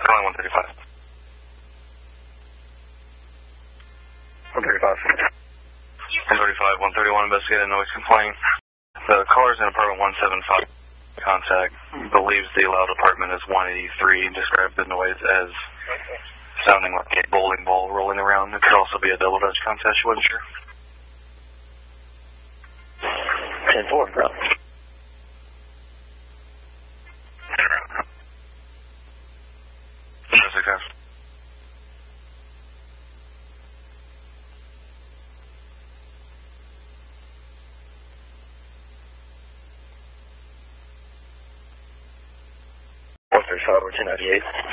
calling 135. 135. 135, 131, investigate a noise complaint. The caller's in apartment 175. Contact believes the allowed apartment is 183. Described the noise as sounding like a bowling ball rolling around. It could also be a double Dutch contest. She wasn't sure. 10-4, bro. Success. Or 1098.